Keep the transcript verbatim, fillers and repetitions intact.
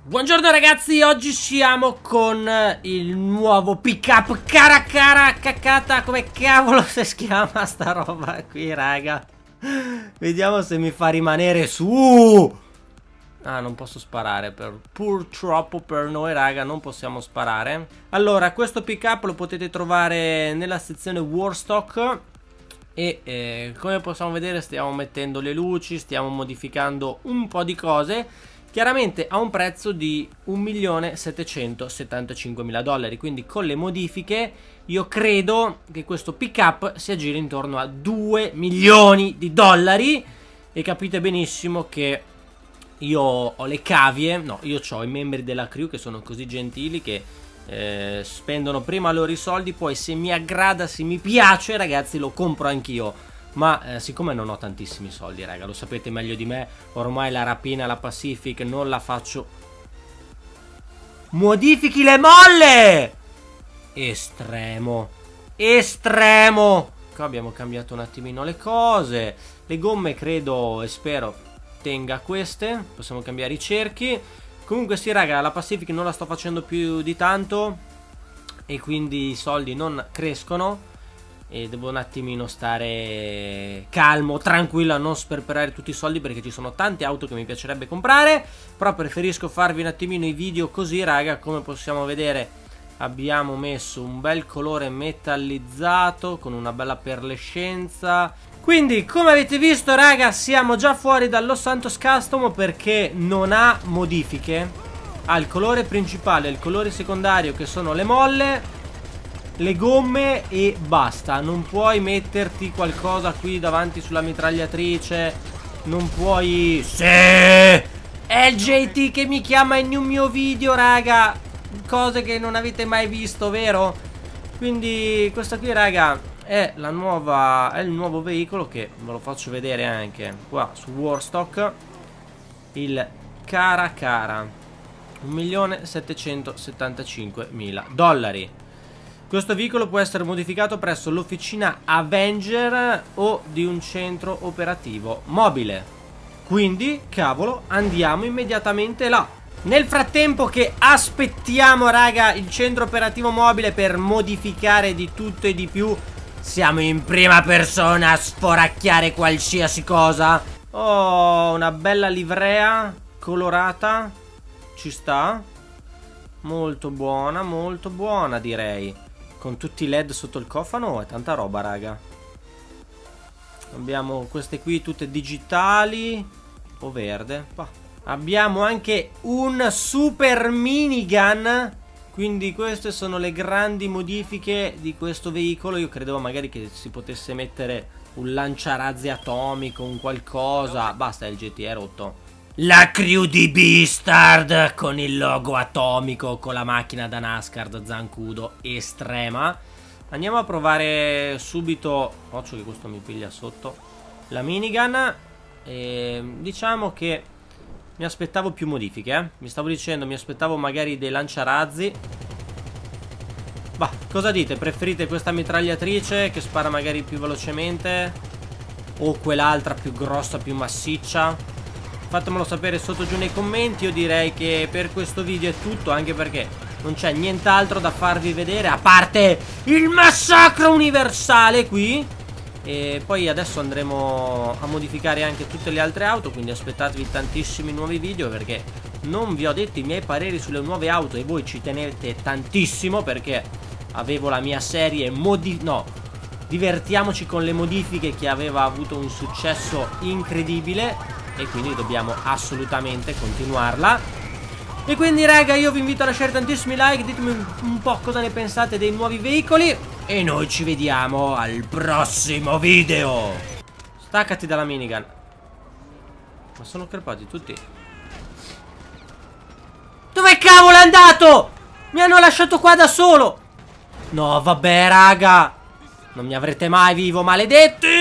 Buongiorno ragazzi, oggi siamo con il nuovo pick up cara cara cacata, come cavolo si chiama sta roba qui raga. Vediamo se mi fa rimanere su. Ah, non posso sparare, per, purtroppo per noi raga non possiamo sparare. Allora, questo pick up lo potete trovare nella sezione Warstock. E eh, come possiamo vedere stiamo mettendo le luci, stiamo modificando un po' di cose. Chiaramente a un prezzo di un milione settecentosettantacinquemila dollari. Quindi con le modifiche io credo che questo pick up si aggiri intorno a due milioni di dollari. E capite benissimo che io ho le cavie. No, io ho i membri della crew che sono così gentili che eh, spendono prima loro i soldi. Poi se mi aggrada, se mi piace ragazzi, lo compro anch'io. Ma eh, siccome non ho tantissimi soldi raga, lo sapete meglio di me, ormai la rapina alla Pacific non la faccio. Modifichi le molle! Estremo. Estremo. Qua abbiamo cambiato un attimino le cose. Le gomme credo e spero tenga queste. Possiamo cambiare i cerchi. Comunque sì raga, la Pacific non la sto facendo più di tanto e quindi i soldi non crescono. E devo un attimino stare calmo, tranquillo, a non sperperare tutti i soldi perché ci sono tante auto che mi piacerebbe comprare. Però preferisco farvi un attimino i video così raga. Come possiamo vedere abbiamo messo un bel colore metallizzato con una bella perlescenza. Quindi come avete visto raga siamo già fuori dal Los Santos Custom perché non ha modifiche. Ha il colore principale e il colore secondario che sono le molle, le gomme e basta. Non puoi metterti qualcosa qui davanti sulla mitragliatrice. Non puoi... Sì! È il J T che mi chiama in un mio video raga. Cose che non avete mai visto, vero? Quindi questa qui raga è la nuova... è il nuovo veicolo che ve lo faccio vedere anche qua su Warstock. Il cara cara un milione settecentosettantacinquemila dollari. Questo veicolo può essere modificato presso l'officina Avenger o di un centro operativo mobile. Quindi, cavolo, andiamo immediatamente là. Nel frattempo che aspettiamo, raga, il centro operativo mobile per modificare di tutto e di più, siamo in prima persona a sforacchiare qualsiasi cosa. Oh, una bella livrea colorata. Ci sta. Molto buona, molto buona direi. Con tutti i led sotto il cofano è tanta roba raga. Abbiamo queste qui tutte digitali o verde. Bah. Abbiamo anche un super minigun. Quindi queste sono le grandi modifiche di questo veicolo. Io credevo magari che si potesse mettere un lanciarazzi atomico, un qualcosa. Basta, il G T è rotto. La crew di Beastard con il logo atomico, con la macchina da NASCAR Zancudo estrema. Andiamo a provare subito. Occhio che questo mi piglia sotto. La minigun. E diciamo che mi aspettavo più modifiche eh? Mi stavo dicendo, mi aspettavo magari dei lanciarazzi. Bah, cosa dite? Preferite questa mitragliatrice che spara magari più velocemente o quell'altra più grossa, più massiccia? Fatemelo sapere sotto giù nei commenti. Io direi che per questo video è tutto, anche perché non c'è nient'altro da farvi vedere a parte il massacro universale qui. E poi adesso andremo a modificare anche tutte le altre auto, quindi aspettatevi tantissimi nuovi video perché non vi ho detto i miei pareri sulle nuove auto e voi ci tenete tantissimo perché avevo la mia serie modi... no, divertiamoci con le modifiche che aveva avuto un successo incredibile. E quindi dobbiamo assolutamente continuarla. E quindi raga io vi invito a lasciare tantissimi like. Ditemi un, un po' cosa ne pensate dei nuovi veicoli. E noi ci vediamo al prossimo video. Staccati dalla minigun. Ma sono crepati tutti. Dove cavolo è andato? Mi hanno lasciato qua da solo. No vabbè raga, non mi avrete mai vivo, maledetti.